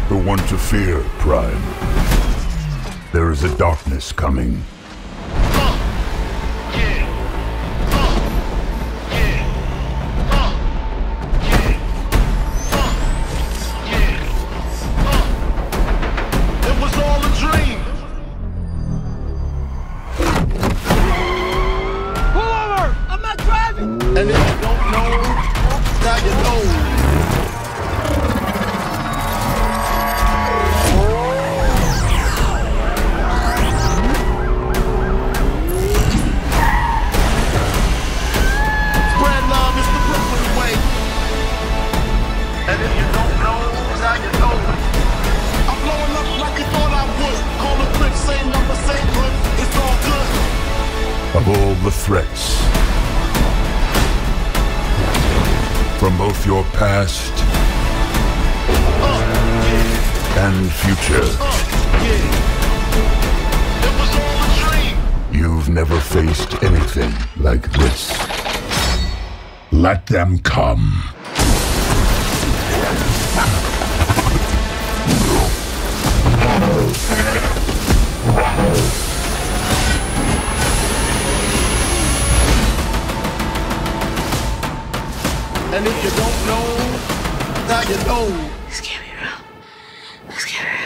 the one to fear, Prime. There is a darkness coming. It was all a dream. Pull over! I'm not driving! And if you don't know, now you know. Spread love is the Brooklyn way. And if you don't know, now you know. I'm blowing up like you thought I would. Call the clip, same number, same hood. It's all good. Of all the threats, from both your past and future, It was all a dream. you've never faced anything like this. Let them come. And if you don't know, now you know. This can't be real. This can't be real.